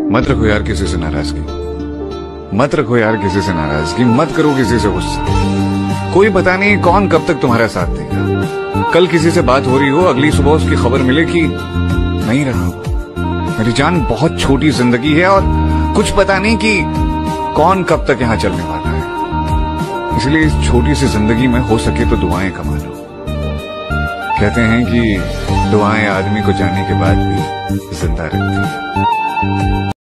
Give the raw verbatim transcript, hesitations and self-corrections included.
मत रखो यार किसी से नाराजगी, मत रखो यार किसी से नाराजगी, मत करो किसी से गुस्सा। कोई पता नहीं कौन कब तक तुम्हारा साथ देगा। कल किसी से बात हो रही हो, अगली सुबह उसकी खबर मिले कि नहीं रहा। मेरी जान, बहुत छोटी जिंदगी है और कुछ पता नहीं कि कौन कब तक यहां चलने वाला है। इसलिए इस छोटी सी जिंदगी में हो सके तो दुआएं कमा लो। कहते हैं कि दुआएं आदमी को जाने के बाद भी जिंदा रखती हैं।